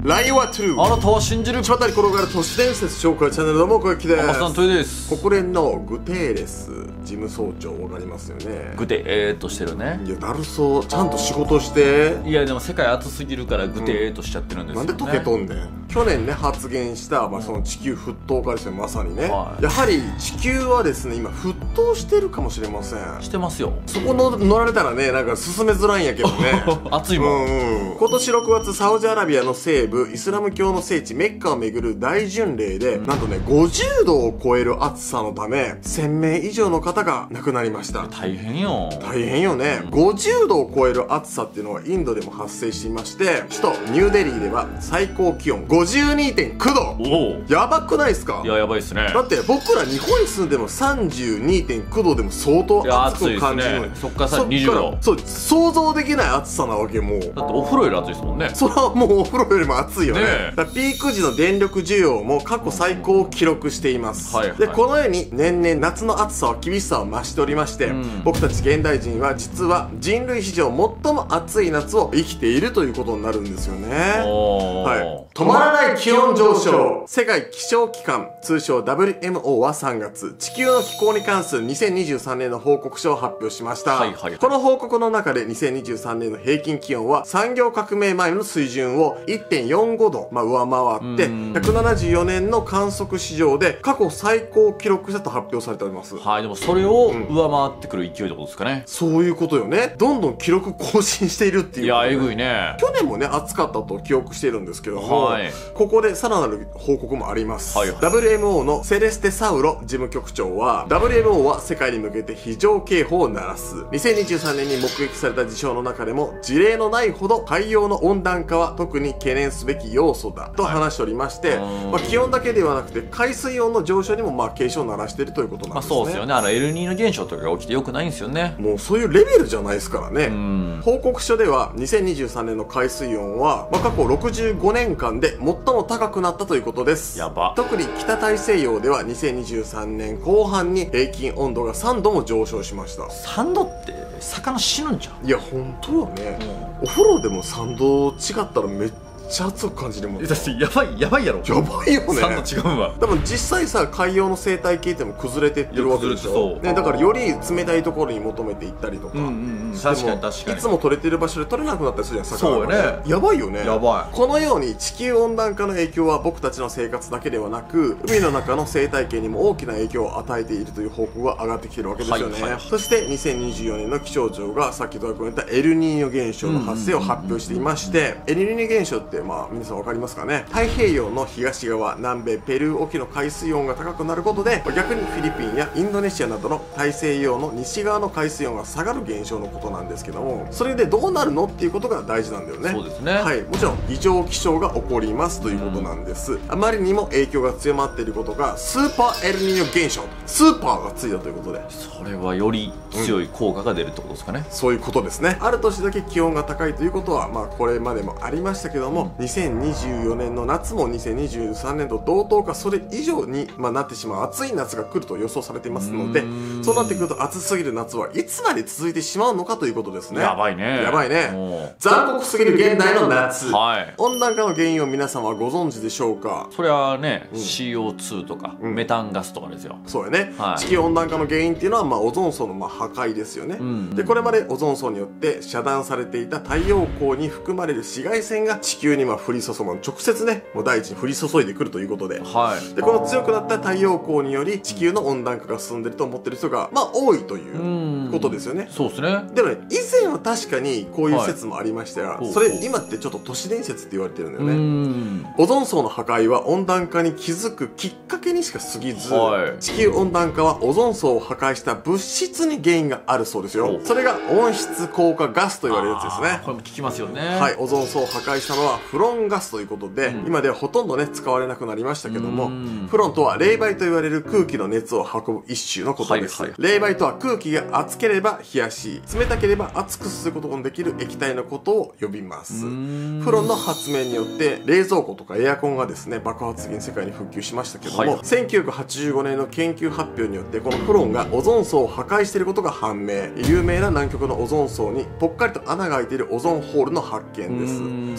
LINE は TRUE。 あなたは信じる。 巷に転がる都市伝説紹介チャンネル、どうも小雪です。 マスターのトイです。 国連のグテーレス事務総長、わかりますよね。 グテとしてるね。 いや、だるそう。ちゃんと仕事して。 いやでも世界暑すぎるからグテとしちゃってるんですよね。 なんで溶けとんねん。去年ね発言した、その地球沸騰化ですよ、まさにね、 はい、 やはり地球はですね今沸騰してるかもしれません。 してますよ。 そこの乗られたらね、なんか進めづらいんやけどね暑いもん。 今年6月サウジアラビアの西部イスラム教の聖地メッカを巡る大巡礼で、なんとね50度を超える暑さのため1000名以上の方が亡くなりました。 大変よ。 大変よね、50度を超える暑さっていうのはインドでも発生していまして、首都ニューデリーでは最高気温52.9度。 おやばくないですか？ いや、やばいっすね。 だって僕ら日本に住んでも32.9度でも相当暑く感じるのに、 そっからさ20度。 そう、想像できない暑さなわけ。もうだってお風呂より暑いですもんね。 それはもうお風呂よりも暑いよね。 ねだからピーク時の電力需要も過去最高を記録しています、 はいはい、 でこのように年々夏の暑さは厳しさを増しておりまして、僕たち現代人は実は人類史上最も暑い夏を生きているということになるんですよね。はい、止まらない気温上昇。世界気象機関通称 WMO は3月地球の気候に関する2023年の報告書を発表しました、 はいはい、 この報告の中で2023年の平均気温は産業革命前の水準を 1.45 度、上回って174年の観測史上で過去最高を記録したと発表されております。 はい、でもそれを上回ってくる勢いってことですかね。 そういうことよね。どんどん記録更新しているっていう、 いやえぐいね。 去年もね暑かったと記憶しているんですけども、 はい、 ここでさらなる報告もあります、 はいはい、 WMO のセレステ・サウロ事務局長は WMO は世界に向けて非常警報を鳴らす。2023年に目撃された事象の中でも事例のないほど海洋の温暖化は特に懸念すべき要素だと話しておりまして、気温だけではなくて海水温の上昇にも警鐘を鳴らしているということなんですね。 そうですよね。エルニーニョ現象とかが起きてよくないんですよね。 もうそういうレベルじゃないですからね。報告書では2023年の海水温は、過去65年間で最も高くなったということです。 やば。 特に北大西洋では2023年後半に平均温度が3度も上昇しました。 3度って魚死ぬんじゃん。 いや本当よね、お風呂でも3度違ったらめっちゃ暑く感じるもん。 だってやばいやばいやろ。 やばいよね。 3度違うわ。 多分実際さ海洋の生態系っても崩れてってるわけでしょ、ね、だからより冷たいところに求めていったりとか、 確かに確かにいつも取れてる場所で取れなくなったりするじゃん、魚が。 そうよね。 やばいよね。 やばい。 このように地球温暖化の影響は僕たちの生活だけではなく海の中の生態系にも大きな影響を与えているという報告が上がってきてるわけですよね、そして2024年の気象庁がさっきと言ったエルニーニョ現象の発生を発表していまして、エルニーニョ現象って皆さん分かりますかね。太平洋の東側南米ペルー沖の海水温が高くなることで逆にフィリピンやインドネシアなどの大西洋の西側の海水温が下がる現象のことなんですけども、それでどうなるのっていうことが大事なんだよね。 そうですね。 はい、もちろん異常気象が起こりますということなんです、あまりにも影響が強まっていることがスーパーエルニーニョ現象、スーパーがついたということで、 それはより強い効果が出るってことですかね、 そういうことですね。ある年だけ気温が高いということはこれまでもありましたけども、2024年の夏も2023年と同等かそれ以上に、なってしまう暑い夏が来ると予想されていますので、そうなってくると暑すぎる夏はいつまで続いてしまうのかということですね。 やばいね。 やばいね。残酷すぎる現代の夏、 はい、 温暖化の原因を皆さんはご存知でしょうか。 それはね、CO2 とか、メタンガスとかですよ。 そうやね、 はい、 地球温暖化の原因っていうのは、オゾン層の破壊ですよね、でこれまでオゾン層によって遮断されていた太陽光に含まれる紫外線が地球に降り注ぐ、直接ねもう大地に降り注いでくるということで、でこの強くなった太陽光により地球の温暖化が進んでると思ってる人が多いということですよね。 そうですね。 でもね、以前は確かにこういう説もありましたが、それ今ってちょっと都市伝説って言われてるんだよね。オゾン層の破壊は温暖化に気づくきっかけにしか過ぎず、地球温暖化はオゾン層を破壊した物質に原因があるそうですよ。それが温室効果ガスと言われるやつですね。 これも聞きますよね。 はい、オゾン層を破壊したのはフロンガスということで、今ではほとんどね使われなくなりましたけども、フロンとは冷媒と言われる空気の熱を運ぶ一種のことです。冷媒とは空気が熱ければ冷やし、冷たければ熱くすることのできる液体のことを呼びます。フロンの発明によって冷蔵庫とかエアコンがですね爆発的に世界に普及しましたけども、1985年の研究発表によってこのフロンがオゾン層を破壊していることが判明。有名な南極のオゾン層にぽっかりと穴が開いているオゾンホールの発見です。そして判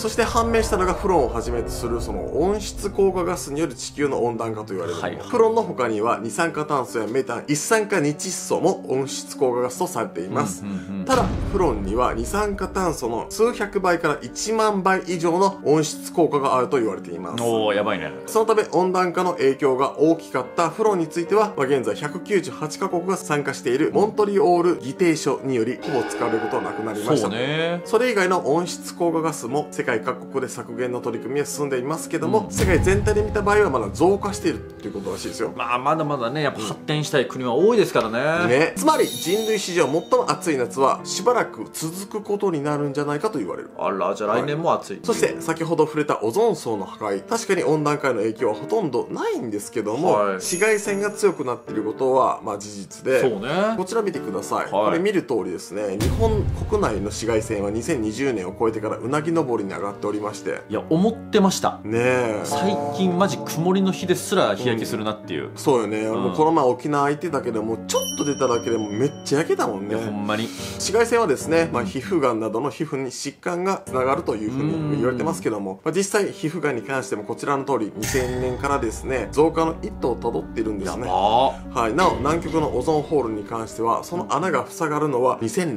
判明したのがフロンをはじめとするその温室効果ガスによる地球の温暖化と言われるもの、フロンの他には二酸化炭素やメタン、一酸化二窒素も温室効果ガスとされています。ただフロンには二酸化炭素の数百倍から1万倍以上の温室効果があると言われています。 おー、やばいね。 そのため温暖化の影響が大きかったフロンについては、現在198カ国が参加しているモントリオール議定書によりほぼ使われることはなくなりました。 そうね。 それ以外の温室効果ガスも世界各国で削減の取り組みは進んでいますけども、世界全体で見た場合はまだ増加しているということらしいですよ。 まあまだまだね、やっぱ発展したい国は多いですからね。 つまり人類史上最も暑い夏はしばらく続くことになるんじゃないかと言われる。 あら、じゃあ来年も暑い。 そして先ほど触れたオゾン層の破壊、確かに温暖化への影響はほとんどないんですけども、紫外線が強くなっていることは事実で、 そうね。 こちら見てください。これ見る通りですね、日本国内の紫外線は2020年を超えてからうなぎ登りに上がっておりまして、 いや、思ってましたねえ。 最近マジ曇りの日ですら日焼けするなっていう、 そうよね。もうこの前沖縄行ってたけども、ちょっと出ただけでもめっちゃ焼けたもんね。 ほんまに紫外線はですね、皮膚がんなどの皮膚に疾患がつながるというふうに言われてますけども、実際皮膚がんに関してもこちらの通り2000年からですね、増加の一途をたどっているんですね。はい。なお南極のオゾンホールに関してはその穴が塞がるのは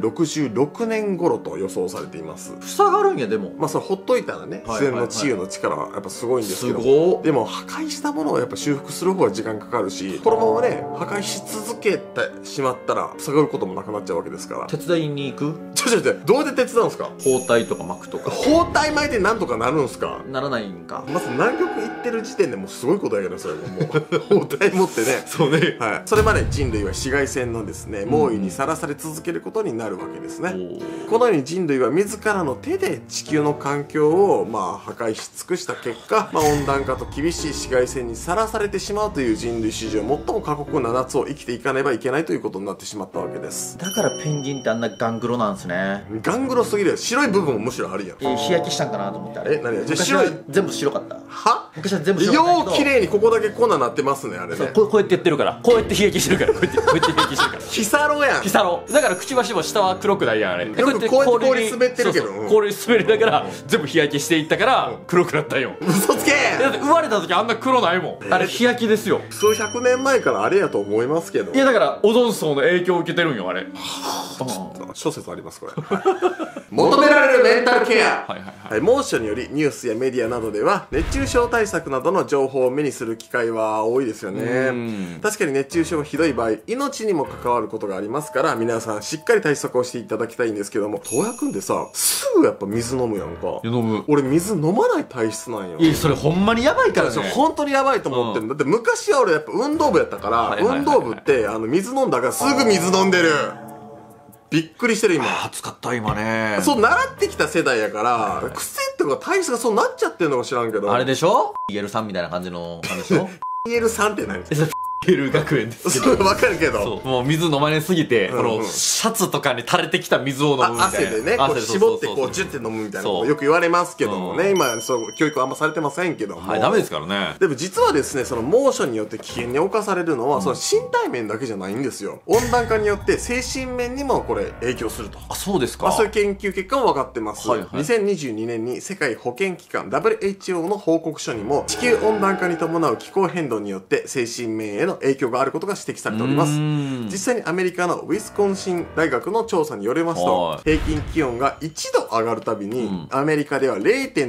2066年頃と予想されています。 塞がるんや。でもそれほっといたらね、自然の治癒の力はやっぱすごいんですけども、 でも破壊したものをやっぱ修復する方が時間かかるし、このままね破壊し続けてしまったら塞がることもなくなっちゃうわけですから。 手伝いに行く？ どうやって手伝うんですか？ 包帯とか巻くとか。 包帯巻いてなんとかなるんすか？ ならないんか。 まず南極行ってる時点でもうすごいことやけど、それもう包帯持ってね。 そうね。 はい。それまで人類は紫外線のですね猛威にさらされ続けることになるわけですね。このように人類は自らの手で地球の環境を破壊し尽くした結果、温暖化と厳しい紫外線にさらされてしまうという人類史上最も過酷な夏を生きていかねばいけないということになってしまったわけです。 だからペンギンってあんなガングロなんですね。 ガングロすぎるよ。白い部分もむしろあるやん。 日焼けしたんかなと思って。あれ何？じゃあ白い全部白かった。 は？ 昔は全部白かったけど、 よう綺麗にここだけこんななってますね、あれね。 こうやってやってるから、こうやって日焼けしてるから、こうやって日焼けしてるから。 ヒサロやん。 ヒサロだからくちばしも下は黒くないやん、あれ。 よくこうやって氷滑ってるけど、 氷滑りながら全部日焼けしていったから黒くなったんよ。 嘘つけ。 だって生まれた時あんな黒ないもん。あれ日焼けですよ。 数百年前からあれやと思いますけど。 いやだからオゾン層の影響を受けてるんよ、あれ。 諸説ありますこれ。求められるメンタルケア。 はいはいはい。 猛暑によりニュースやメディアなどでは熱中症対策などの情報を目にする機会は多いですよね。確かに熱中症がひどい場合、命にも関わることがありますから、皆さんしっかり対策をしていただきたいんですけども、東也くんでさ、すぐやっぱ水飲むやんか。 飲む。 俺水飲まない体質なんよ。 いやそれほんまにやばいからね。 本当にやばいと思ってる。だって昔は俺やっぱ運動部やったから、運動部って水飲んだからすぐ水飲んでる。びっくりしてる今。 暑かった今ね。 そう習ってきた世代やから癖っていうか体質がそうなっちゃってるのか知らんけど。 あれでしょ？イエルさんみたいな感じの感じでしょ？ イエルさんって何？ イエル学園ですけど。 そうわかるけど。 そうもう水飲まれすぎて、このシャツとかに垂れてきた水を飲むみたいな。 汗でね、こう絞ってこうジュッて飲むみたいなことよく言われますけどもね。今そう教育あんまされてませんけども。 はい、ダメですからね。 でも実はですね、その猛暑によって危険に侵されるのはその身体面だけじゃないんですよ。温暖化によって精神面にもこれ影響すると。 あ、そうですか。 そういう研究結果も分かってます。2022年に世界保健機関 WHO の報告書にも地球温暖化に伴う気候変動によって精神面への影響があることが指摘されております。実際にアメリカのウィスコンシン大学の調査によりますと、平均気温が1度上がるたびに、アメリカでは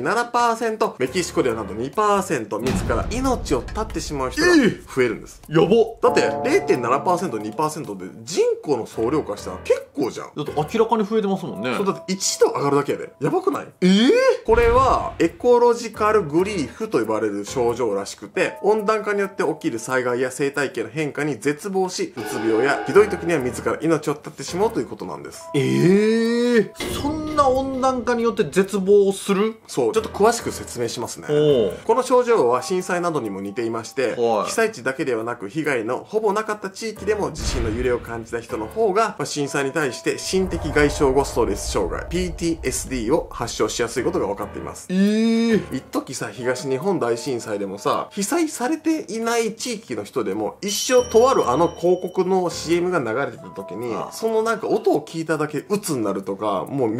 0.7%、メキシコではなんと 2% 自ら命を絶ってしまう人が増えるんです。 やば。 だって 0.7%、2% で人口の総量化したら結構じゃん。 だって明らかに増えてますもんね。 そうだって1度上がるだけやで。やばくない？これはエコロジカルグリーフと呼ばれる症状らしくて、温暖化によって起きる災害や生態系の変化に絶望し、うつ病やひどい時には自ら命を絶ってしまうということなんです。 そんな温暖化によって絶望する？ そう、ちょっと詳しく説明しますね。 この症状は震災などにも似ていまして、被災地だけではなく被害のほぼなかった地域でも地震の揺れを感じた人の方が、震災に対して心的外傷後ストレス障害 PTSD を発症しやすいことが分かっています。一時さ、東日本大震災でもさ、被災されていない地域の人でも一生とある広告の CM が流れてた時に、そのなんか音を聞いただけ鬱になるとか、もう見たくない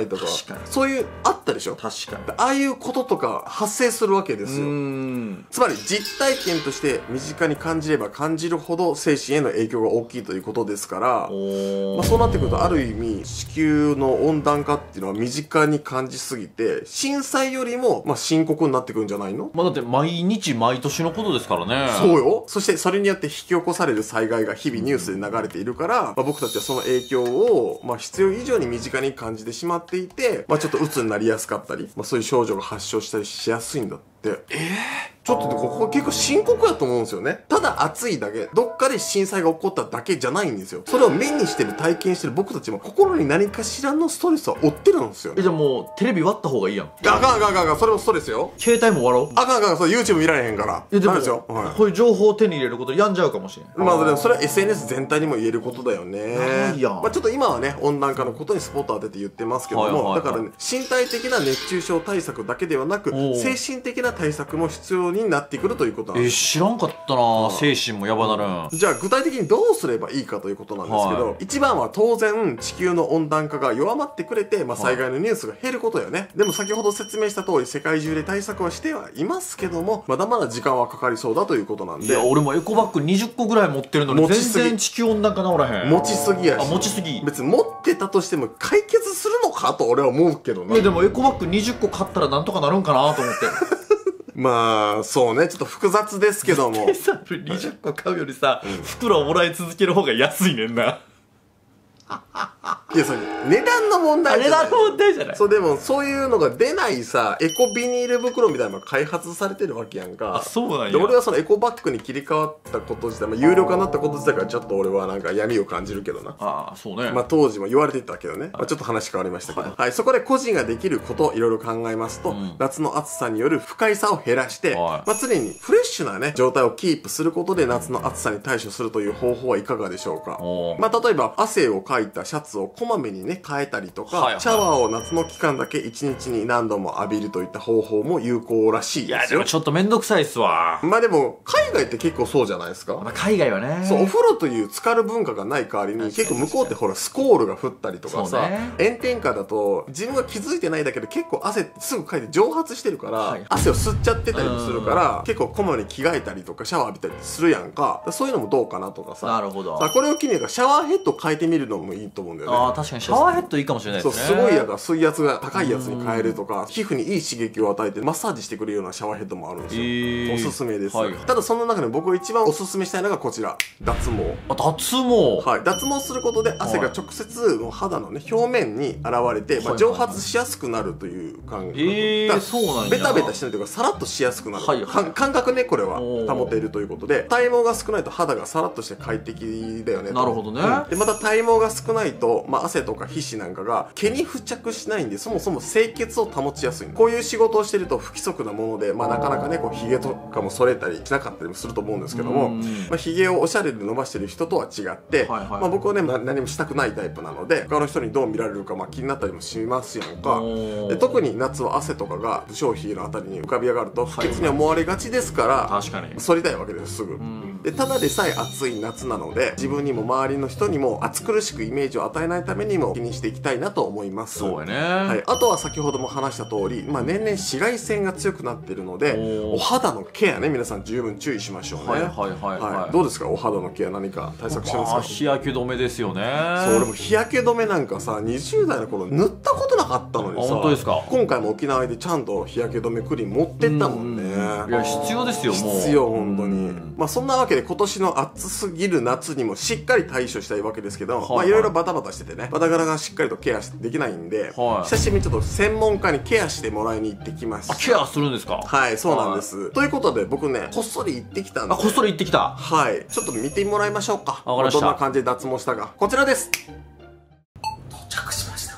ないとか、 確かにそういうあったでしょ。 確かに。 ああいうこととか発生するわけですよ。つまり実体験として身近に感じれば感じるほど精神への影響が大きいということですから、まあ、そうなってくるとある意味地球の温暖化っていうのは身近に感じすぎて震災よりもまあ深刻になってくるんじゃないの。 まあだって毎日毎年のことですからね。 そうよ。そしてそれによって引き起こされる災害が日々ニュースで流れているから、まあ、僕たちはその影響をまあ必要以上に身近に感じてしまっていて、まあ、ちょっと鬱になりやすかったり、まあ、そういう症状が発症したりしやすいんだって。ちょっとここ結構深刻だと思うんですよね。ただ暑いだけ、どっかで震災が起こっただけじゃないんですよ。それを目にしてる、体験してる僕たちも心に何かしらのストレスは負ってるんですよね。 じゃあもうテレビ割った方がいいやん。 あかんあかんあかん、それもストレスよ。 携帯も割ろう。 あかんあかん、それ YouTube 見られへんから。 でもなんですよ、はい、 こういう情報を手に入れることやんじゃうかもしれん。 まあでもそれは SNS 全体にも言えることだよね。 ないやん。 まあちょっと今はね、温暖化のことにスポット当てて言ってますけども、だからね、身体的な熱中症対策だけではなく、精神的な対策も必要になってくるということなんです。 知らんかったな。精神もやばなるん。 じゃあ具体的にどうすればいいかということなんですけど、一番は当然地球の温暖化が弱まってくれて、まあ災害のニュースが減ることよね。でも先ほど説明した通り世界中で対策はしてはいますけども、まだまだ時間はかかりそうだということなんで。 いや、俺もエコバッグ20個ぐらい持ってるのに全然地球温暖化治らへん。 持ちすぎやし。 持ちすぎ。 別に持ってたとしても解決するのかと俺は思うけどな。 いやでもエコバッグ20個買ったらなんとかなるんかなと思って。 まあそうね、ちょっと複雑ですけども。 20個買うよりさ、袋をもらい続ける方が安いねんな。 いや、それ値段の問題じゃない。 値段の問題じゃない。 そう、でもそういうのが出ないさ、エコビニール袋みたいなのが開発されてるわけやんか。 あ、そうなんや。 で俺はそのエコバッグに切り替わったこと自体、まあ、有料化になったこと自体からちょっと俺はなんか闇を感じるけどな。 ああ、そうね。 まあ当時も言われてたけどね。まあちょっと話変わりましたけど。はい、そこで個人ができることいろいろ考えますと、夏の暑さによる不快さを減らして、まあ常にフレッシュなね、状態をキープすることで夏の暑さに対処するという方法はいかがでしょうか。まあ例えば汗をかいたシャツをこまめにね、変えたりとか、シャワーを夏の期間だけ1日に何度も浴びるといった方法も有効らしいですよ。 いやでもちょっとめんどくさいっすわ。 まあでも海外って結構そうじゃないですか。 まあ海外はね。 そう、お風呂という浸かる文化がない代わりに結構向こうってほらスコールが降ったりとかさ、炎天下だと自分が気づいてないだけで結構汗ってすぐかいて蒸発してるから、汗を吸っちゃってたりもするから結構こまめに着替えたりとかシャワー浴びたりするやんか。そういうのもどうかなとかさ。 なるほど。 これを機にシャワーヘッド変えてみるのもいいと思うんだよね。 ああ、確かにシャワーヘッドいいかもしれないですね。 そう、すごい水圧が高いやつに変えるとか、皮膚にいい刺激を与えてマッサージしてくれるようなシャワーヘッドもあるんですよ。おすすめです。ただその中で僕が一番おすすめしたいのがこちら、脱毛。 脱毛。 はい、脱毛することで汗が直接肌のね表面に現れて、まあ、蒸発しやすくなるという感覚。 そうなんや。 ベタベタしないというかさらっとしやすくなる、感覚ね、これは保ているということで、体毛が少ないと肌がさらっとして快適だよね。 なるほどね。 でまた体毛が少ないと、まあ、汗とか皮脂なんかが毛に付着しないんで、そもそも清潔を保ちやすい。こういう仕事をしてると不規則なもので、まあ、なかなかねこうヒゲとかも剃れたりしなかったりもすると思うんですけども、まあ、ヒゲをおしゃれで伸ばしてる人とは違って、まあ、僕はね、何もしたくないタイプなので他の人にどう見られるか、まあ、気になったりもしますやんか。で特に夏は汗とかが不精ひげのあたりに浮かび上がると不潔に思われがちですから、 確かに剃りたいわけですすぐ。でただでさえ暑い夏なので自分にも周りの人にも暑苦しくイメージを与えないためにも気にしていきたいなと思います。 そうやね。 はい、あとは先ほども話した通り、まあ、年々紫外線が強くなっているのでお肌のケアね、皆さん十分注意しましょうね。どうですか、お肌のケア何か対策してますか？ 日焼け止めですよね。 そう、俺も日焼け止めなんかさ20代の頃塗ったことなかったのにさ、 本当ですか？ 今回も沖縄でちゃんと日焼け止めクリーム持ってったもんね。 いや必要ですよ、もう必要、本当に。まあそんなわけで今年の暑すぎる夏にもしっかり対処したいわけですけど、まあいろいろバタバタしててね、バタガラがしっかりとケアできないんで、久しぶりにちょっと専門家にケアしてもらいに行ってきました。 ケアするんですか？ はい、そうなんです。ということで僕ねこっそり行ってきたんで。 こっそり行ってきた。 はい、ちょっと見てもらいましょうか。 わかりました。 どんな感じで脱毛したかこちらです。到着しました。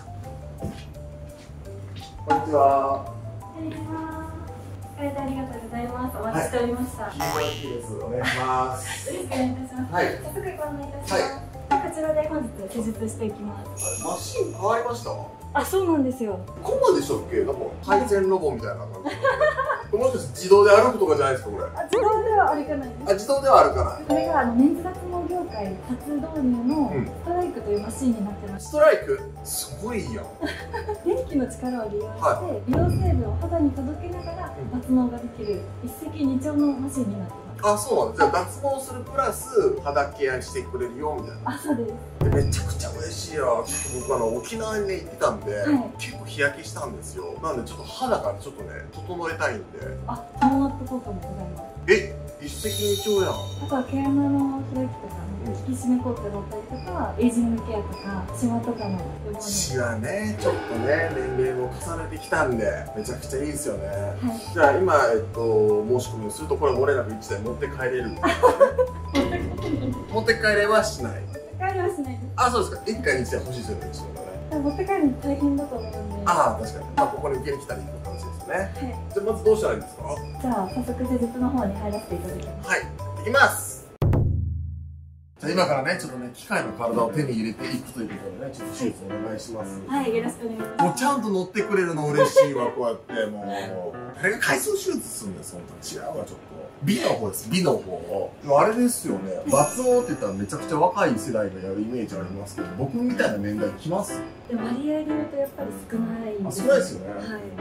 こんにちは。 ありがとうございます。お待ちしておりました。 お願いします。 よろしくお願いいたします。 はい。 早速ご案内いたします。こちらで本日施術していきます。 マシン変わりました？ あ、そうなんですよ。 ここまでしたっけ？なんか配線ロボみたいな感じ。もしかして自動で歩くとかじゃないですかこれ？ 自動では歩かないです。 自動では歩かない。 これがメンズ脱毛業業界初導入のストライクというマシンになってまスす。 トライクすごいやん。 電気の力を利用して美容成分を肌に届けながら脱毛ができる一石二鳥のマシンになってます。 あ、そうなんです。じゃあ脱毛するプラス肌ケアしてくれるよみたいな。 あ、そうです。 めちゃくちゃ嬉しいよ。ちょっと僕沖縄にね行ってたんで、 はい、 結構日焼けしたんですよ。なんでちょっと肌からちょっとね整えたいんで。 あ、トーンアップ効果もございます。 え、一石二鳥やん。 あとは毛穴の開きとか引き締め効果だったりとか、エイジングケアとかシワとかの予防に。 シワね、ちょっとね年齢も重ねてきたんでめちゃくちゃいいですよね。 はい、 じゃあ今申し込みをするとこれ漏れなく1台持って帰れる。持って帰れはしない。 持って帰れはしないです。 あ、そうですか。1回に1台欲しいですよね。一度ね。 持って帰るの大変だと思うんで。 ああ、確かに。まあここに受けに来たりって感じですよね。 はい。 じゃあまずどうしたらいいんですか。 じゃあ早速施術の方に入らせていただきます。 はい、行きます。じゃあ今からねちょっとね機械の体を手に入れていくということでね、ちょっと手術お願いします。 はい、よろしくお願いします。 もうちゃんと乗ってくれるの嬉しいわ。こうやってもう誰が回数手術するんです本当に。違うわ。ちょっと美の方です。美の方。あれですよね、抜毛って言ったらめちゃくちゃ若い世代がやるイメージありますけど、僕みたいな年代来ます？ でも割合で言うとやっぱり少ないです。 少ないですよね。 はい。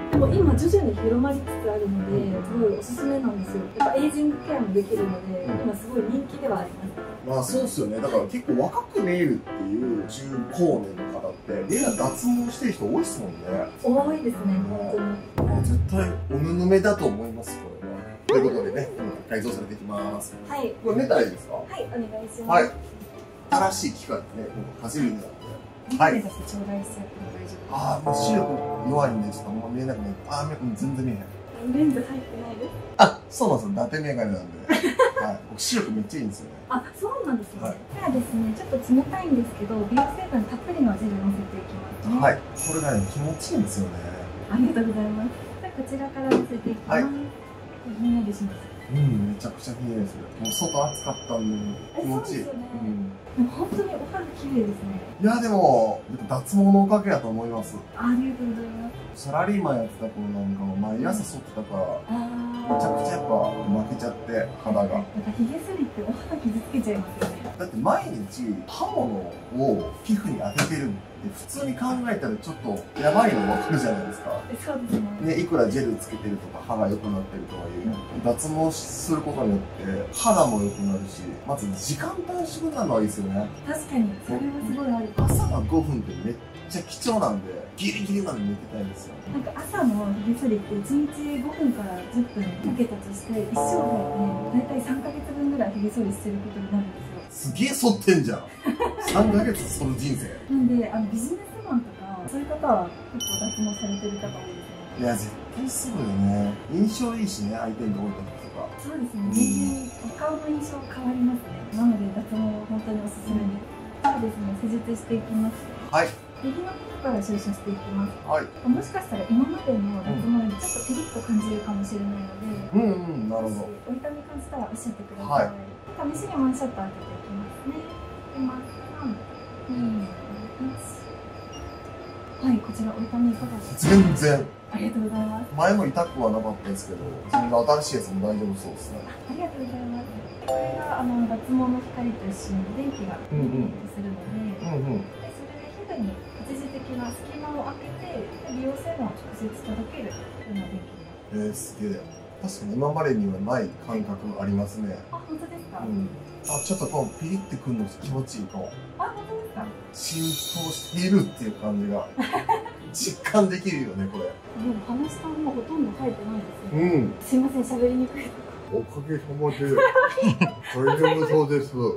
でも今徐々に広まりつつあるので、すごいおすすめなんですよ。やっぱエイジングケアもできるので、今すごい人気ではあります。 まあそうっすよね。だから結構若く見えるっていう中高年の方ってみんな脱毛してる人多いっすもんね。 多いですね、本当に。 絶対おぬぬめだと思いますこれは。ということでね、改造されていきます。 はい。 これ寝たらいいですか？ はい、お願いします。 はい。新しい機械でね、走るようになって。はい。 頂戴して大丈夫です。 ああ、もう視力弱いんでちょっとあんま見えなくなる。ああ、全然見えへん。 レンズ入ってないです。 あ、そうなんですよ。伊達メガネなんで。はい。僕視力めっちゃいいんですよね。 あ、そうなんですね。 はい。 ではですね、ちょっと冷たいんですけど、美容成分たっぷりのジェル乗せていきますね。 はい。これがね、気持ちいいんですよね。 ありがとうございます。じゃあこちらから乗せていきます。はい。ひんやりします。 うん、めちゃくちゃひんやりする。もう外暑かったんで気持ちいい。 そうですよね。でも本当にお肌綺麗ですね。 いやでも脱毛のおかげだと思います。 ありがとうございます。 サラリーマンやってた頃なんかも毎朝剃ってたからめちゃくちゃやっぱ負けちゃって肌が。 なんかひげ剃りってお肌傷つけちゃいますよね。 だって毎日刃物を皮膚に当ててるって普通に考えたらちょっとやばいの分かるじゃないですか。 そうですね。 いくらジェルつけてるとか歯が良くなってるとかいう脱毛することによって肌も良くなるし、まず時間短縮なのはいいですよね。 確かにそれはすごいある。 朝が5分ってめっちゃ貴重なんでギリギリまで寝てたいんですよ。 なんか朝のひげ剃りって1日5分から10分かけたとして一生涯で大体3ヶ月分ぐらいひげ剃りしてることになるんですよ。 すげえ剃ってんじゃん。3ヶ月剃る人生。 なんでビジネスマンとかそういう方は結構脱毛されてる方多いですね。 いや絶対すごいよね。印象いいしね、相手にどういった時とか。 そうですね、全然お顔の印象変わりますね。なので脱毛本当におすすめです。そうですね、施術していきます。はい。右の方から注射していきます。はい。もしかしたら今までの脱毛よりちょっとピリッと感じるかもしれないので、なるほど。お痛み感じたらおっしゃってください。試しにワンショット当てていきますね。今、3、2、1。はい、こちらお痛みいかがですか？全然。ありがとうございます。前も痛くはなかったですけど、そんな新しいやつも大丈夫そうですね。ありがとうございます。これが脱毛の光と一緒に電気がするので、それで皮膚に一時的な隙間を開けて美容成分を直接届けるような電気になる。すげえ。確かに今までにはない感覚ありますね。あ、本当ですか？ちょっとこうピリってくるの気持ちいいかも。あ、本当ですか？浸透しているっていう感じが実感できるよね、これ。でも鼻下もほとんど生えてないですよ。すいません、喋りにくい。おかげさまで大丈夫そうです。はい、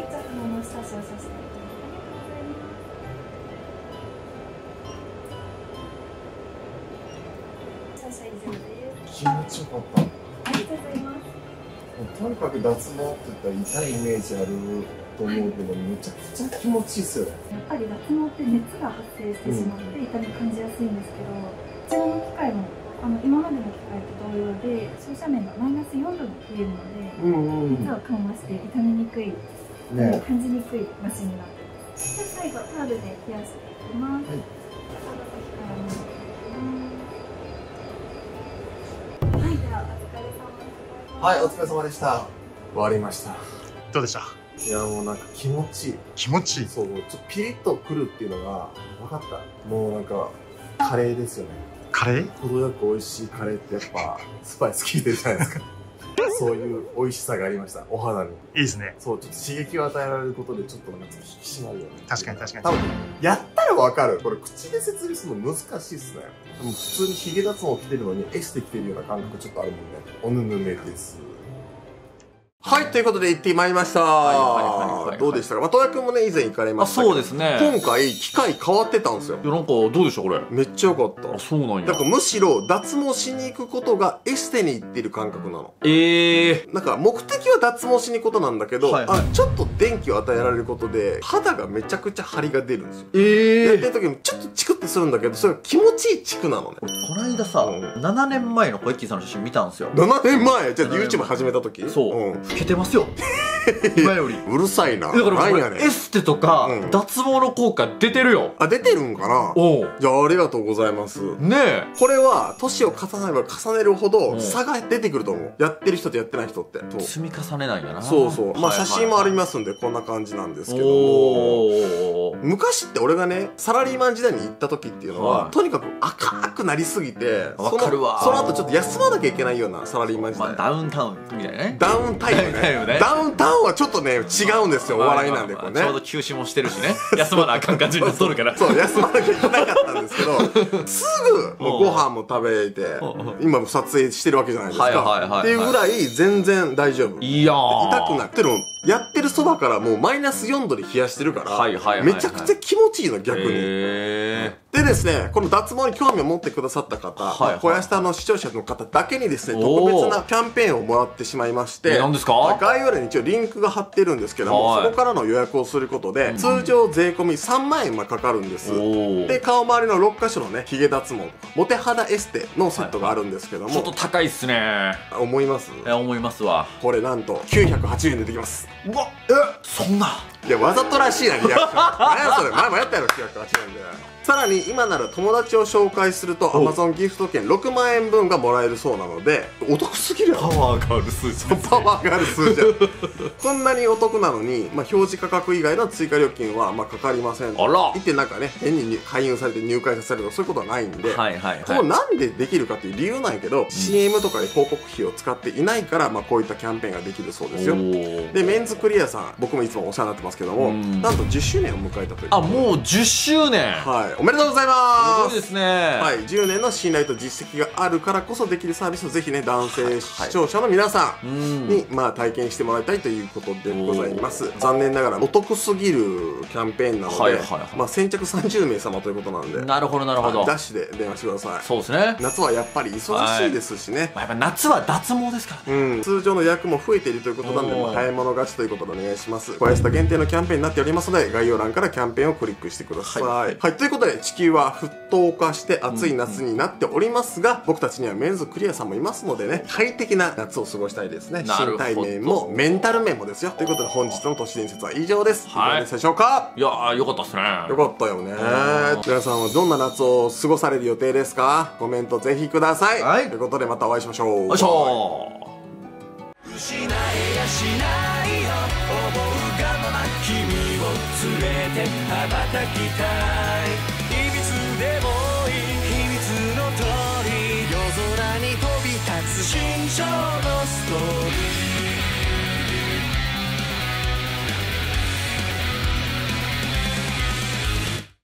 じゃあこの下少々して。気持ちよかった。ありがとうございます。とにかく脱毛って言ったら痛いイメージあると思うけど、めちゃくちゃ気持ちいいですよね。やっぱり脱毛って熱が発生してしまって痛み感じやすいんですけど、こちらの機械も今までの機械と同様で照射面がマイナス4度に切れるので、熱を緩和して痛みにくい、感じにくいマシンになっています。で最後タオルで冷やしていきます。はい、はい、お疲れ様でした。終わりました。 どうでした？ いやもうなんか気持ちいい。 気持ちいい。 そう、ちょっとピリッとくるっていうのが分かった。もうなんかカレーですよね。 カレー？ 程よく美味しいカレーってやっぱスパイス効いてるじゃないですか。そういう美味しさがありました、お肌に。いいですね。 そう、ちょっと刺激を与えられることでちょっとなんか引き締まるよね。 確かに確かに。 多分やったら分かる。これ口で説明するの難しいっすね。でも普通にヒゲ脱毛着てるのにエステ着てるような感覚ちょっとあるもんね。おぬぬめです。はい、ということで行ってまいりました。どうでしたか？まあ、東野くんもね、以前行かれましたけど。 そうですね。 今回、機械変わってたんですよ。 いや、なんか、どうでしたこれ？ めっちゃ良かった。 あ、そうなんや。 だからむしろ、脱毛しに行くことがエステに行ってる感覚なの。なんか、目的は脱毛しに行くことなんだけど、ちょっと電気を与えられることで、肌がめちゃくちゃ張りが出るんですよ。やってる時にちょっとチクってするんだけど、それが気持ちいいチクなのね。 この間さ、7年前の小池さんの写真見たんですよ。 7年前？じゃあ YouTube 始めた時？ そう。老けてますよ。今より。 うるさいな。 だからこれエステとか脱毛の効果出てるよ。 あ、出てるんかな？じゃあありがとうございます。ねえ。これは年を重ねれば重ねるほど差が出てくると思う。やってる人とやってない人って。 積み重ねないんやな。 そうそう。まあ写真もありますんでこんな感じなんですけども。昔って俺がね、サラリーマン時代に行った時っていうのは、とにかく赤くなりすぎて、 わかるわ。 その後ちょっと休まなきゃいけないようなサラリーマン時代。 ダウンタウンみたいなね。 ダウンタイムね。ダウンタウンはちょっとね、違うんですよ。お笑いなんでこれね。 ちょうど休止もしてるしね。休まなあかん感じになっとるから。 そう、休まなきゃいけなかったんですけど、すぐもうご飯も食べて、今も撮影してるわけじゃないですか。っていうぐらい全然大丈夫。いやー。痛くなってるの。やってるそばからもうマイナス4度で冷やしてるから、めちゃくちゃ気持ちいいの、逆に。でですね、この脱毛に興味を持ってくださった方、小屋下の視聴者の方だけにですね、特別なキャンペーンをもらってしまいまして、 何ですか？ 概要欄に一応リンクが貼ってるんですけども、そこからの予約をすることで、通常税込み3万円かかるんです。で、顔周りの6箇所のね、ヒゲ脱毛とか、モテ肌エステのセットがあるんですけども、 ちょっと高いっすね。 思います？ 思いますわ。 これなんと980円でできます。 うわ、そんな。 いや、わざとらしいな、リアクション。何やそれ、前もやったやろ、980円で。さらに今なら友達を紹介すると Amazon ギフト券6万円分がもらえるそうなので、お得すぎるよ。 パワーがある数字。 パワーがある数字。こんなにお得なのに、まあ、表示価格以外の追加料金はまあかかりません。 あら。 言ってなんかね、変に勧誘されて入会されるとかそういうことはないんで、これなんでできるかっていう理由なんやけど、CM とかで広告費を使っていないから、まあこういったキャンペーンができるそうですよ。で、メンズクリアさん、僕もいつもお世話になってますけども、なんと10周年を迎えたという。 あ、もう10周年。 はい。おめでとうございます。 すごいですね。 はい、10年の信頼と実績があるからこそできるサービスをぜひね、男性視聴者の皆さんに、まあ体験してもらいたいということでございます。残念ながらお得すぎるキャンペーンなので、まあ先着30名様ということなんで、 なるほどなるほど。 ダッシュで電話してください。 そうですね。 夏はやっぱり忙しいですしね。 やっぱ夏は脱毛ですからね。 通常の予約も増えているということなんで、早い者勝ちということでお願いします。小安田限定のキャンペーンになっておりますので、概要欄からキャンペーンをクリックしてください。はい、ということで地球は沸騰化して暑い夏になっておりますが、僕たちにはメンズクリアさんもいますのでね、快適な夏を過ごしたいですね。身体面もメンタル面もですよ。ということで本日の都市伝説は以上です。いかがでしたでしょうか？ いやー、よかったっすね。 よかったよね。皆さんはどんな夏を過ごされる予定ですか？コメントぜひください。ということでまたお会いしましょう。 よいしょー。 失えやしないよ、思うがまま君を連れて羽ばたきたい。